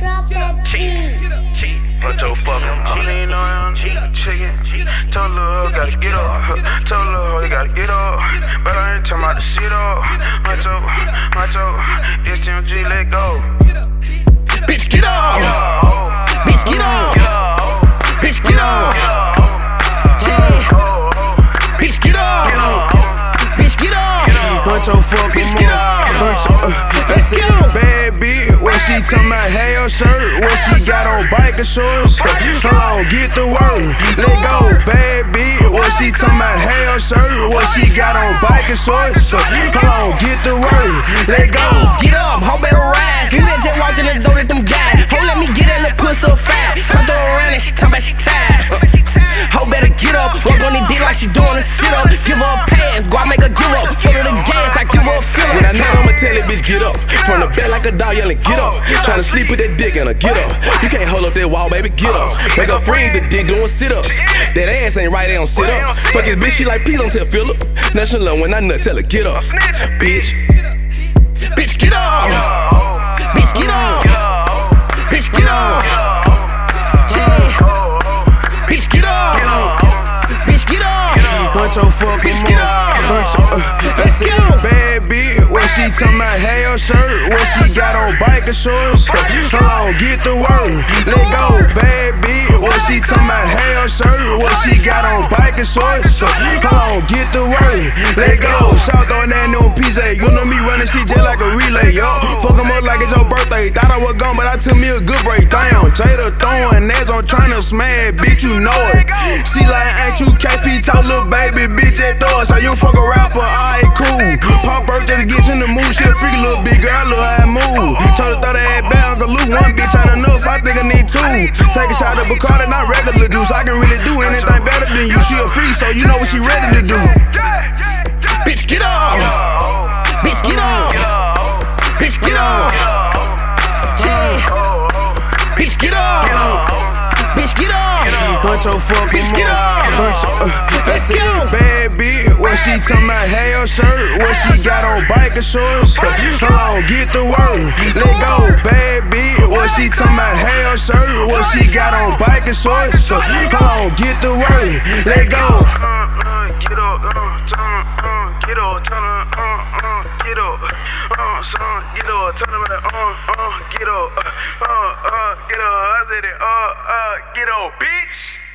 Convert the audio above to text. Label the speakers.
Speaker 1: Huncho fucking chicken. Tell the little hoe gotta get up. Tell the little hoe you gotta get up. But I ain't talking about the shit up. Huncho, STMG, let go.
Speaker 2: Bitch, get up! Bitch, get up! Bitch, get up! Bitch, get up! Bitch, get up!
Speaker 3: Huncho fuck
Speaker 2: bitch, get up!
Speaker 3: Let's see bad bitch. What she talking about hair shirt? What she got on biker shorts? Hold on, get the word. Let go, bad bitch. What she talking about hair shirt? What she got on biker shorts? Hold on, get the word. Let go.
Speaker 2: Get up, hoe better rise. Who that just walked in the door at them guys? Hoe let me get that little pussy so fast. Come throw around and she talking about she tired. Hoe better get up. Walk on the dick like she doing a sit up. Give her a pass, go out make her give up. Fill her the gas, I give her a feeling.
Speaker 3: When I know I'ma tell that bitch get up. From the bed like a dog yelling get up. Tryna sleep with that dick and a get up. You can't hold up that wall, baby, get up. Make her freeze the dick doing sit-ups. That ass ain't right, they don't sit up. Fuck this bitch, she like P, don't tell Phillip. Nothing love when I nut, tell her get up. Bitch.
Speaker 2: Bitch, get up! Bitch, get up! Bitch, get up! Bitch, get up! Bitch, get up!
Speaker 3: Huncho fuck
Speaker 2: bitch, get up!
Speaker 3: Let's see bad bitch. What she talking about hair shirt? What she got on biker shorts? Hold on, get the word. Let go, bad bitch. What she talking about hair shirt? What she got on biker shorts? Hold on, get the word. Let go. Shout on that new PJ. You know me running shit just like a relay, yo. Fuck him up like it's your birthday. Thought I was gone, but I took me a good break. Damn, Jada throwing ass on trying to smash, bitch, you know it. She like, ain't you KP talk, little baby, bitch, at throw it. So you fuck a rapper, alright, cool. Pop birth just to get you in the mood. She a freaky little big girl, look how I move. Told her throw that ass back, Uncle Luke. One bitch ain't enough, I think I need two. Take a shot of Bacardi, not regular juice. I can really do anything better than you. She a freak, so you know what she ready to do.
Speaker 2: Bitch, get up! Bitch, get up! Bitch, get up! Bitch, get up! Bitch, get up!
Speaker 3: Huncho fuck
Speaker 2: bitch, get up!
Speaker 3: Let's see bad bitch. What she talking about hair shirt? What she got on biker shorts? Hold on, get the word. Let go, bad bitch. What she talking about hair shirt? What she got on biker shorts? Hold on, get the word. Let go.
Speaker 1: Get up, get up, get up, son, get up, turn around, get up, I said it, get up, bitch.